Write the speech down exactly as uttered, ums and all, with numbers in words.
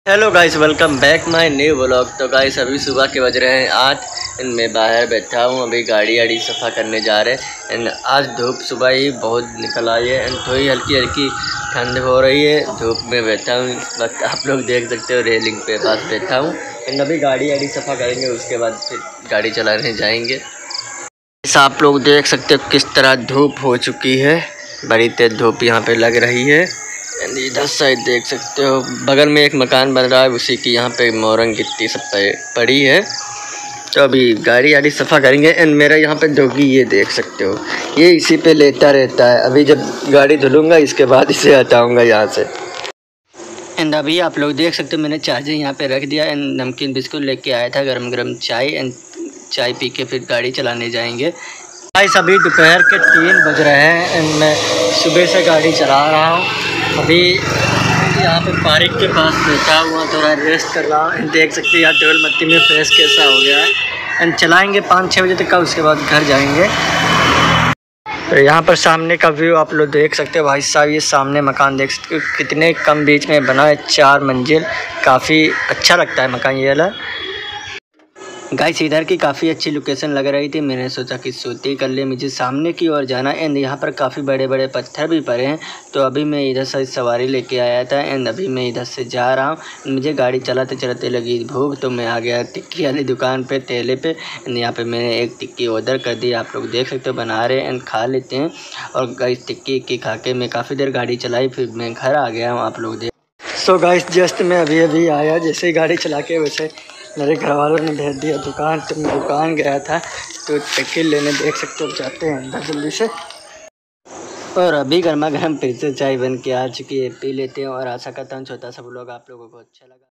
Hello guys, welcome back my new vlog. तो guys अभी सुबह के बज रहे हैं आठ। मैं बाहर बैठा हूँ, अभी गाड़ी आड़ी सफ़ा करने जा रहे हैं। एंड आज धूप सुबह ही बहुत निकल आई है एंड थोड़ी हल्की हल्की ठंड हो रही है। धूप में बैठा हूँ इस वक्त, आप लोग देख सकते हो रेलिंग पे पास बैठा हूँ। एंड अभी गाड़ी आड़ी सफ़ा करेंगे, उसके बाद फिर गाड़ी चलाने जाएंगे। आप लोग देख सकते हो किस तरह धूप हो चुकी है, बड़ी तेज धूप यहाँ पे लग रही है। एंड इधर साइड देख सकते हो बगल में एक मकान बन रहा है, उसी की यहाँ पे मोरंग गिट्टी सब पड़ी है। तो अभी गाड़ी आड़ी सफ़ा करेंगे। एंड मेरा यहाँ पे डॉगी ये देख सकते हो, ये इसी पे लेटा रहता है। अभी जब गाड़ी धुलूँगा इसके बाद इसे हटाऊँगा यहाँ से। एंड अभी आप लोग देख सकते हो मैंने चार्जर यहाँ पे रख दिया। एंड नमकीन बिस्कुट लेके आया था, गरम गरम चाय। एंड चाय पी के फिर गाड़ी चलाने जाएंगे। गाइस अभी दोपहर के तीन बज रहे हैं एंड मैं सुबह से गाड़ी चला रहा हूँ। अभी यहाँ पे पार्क के पास बैठा हुआ, थोड़ा रेस्ट कर रहा हूँ। देख सकते हैं यार डोल मत्ती में फेस कैसा हो गया है। एंड चलाएंगे पाँच छः बजे तक का, उसके बाद घर जाएंगे। तो यहाँ पर सामने का व्यू आप लोग देख सकते हो। भाई साहब ये सामने मकान देख सकते हो कितने कम बीच में बना है, चार मंजिल। काफ़ी अच्छा लगता है मकान ये वाला। गाइस इधर की काफ़ी अच्छी लोकेशन लग रही थी, मैंने सोचा कि शूटिंग कर ले। मुझे सामने की ओर जाना। एंड यहाँ पर काफ़ी बड़े बड़े पत्थर भी पड़े हैं। तो अभी मैं इधर से सवारी लेके आया था एंड अभी मैं इधर से जा रहा हूँ। मुझे गाड़ी चलाते चलाते लगी भूख, तो मैं आ गया टिक्की वाली दुकान पे, ठेले पे। एंड यहाँ पे मैंने एक टिक्की ऑर्डर कर दी, आप लोग देख सकते हो बना रहे हैं एंड खा लेते हैं। और गाइस टिक्की की खा के मैं काफ़ी देर गाड़ी चलाई, फिर मैं घर आ गया हूँ, आप लोग देख। सो गाइस जस्ट मैं अभी अभी आया, जैसे ही गाड़ी चला के वैसे मेरे घर वालों ने भेज दिया दुकान। तो मैं दुकान गया था तो टिक्की लेने, देख सकते हो। जाते हैं अंदर जल्दी से। और अभी गर्मा गर्म फिर से चाय बन के आ चुकी है, पी लेते हैं। और आशा करता हूँ छोटा सा व्लॉग आप लोगों को अच्छा लगा।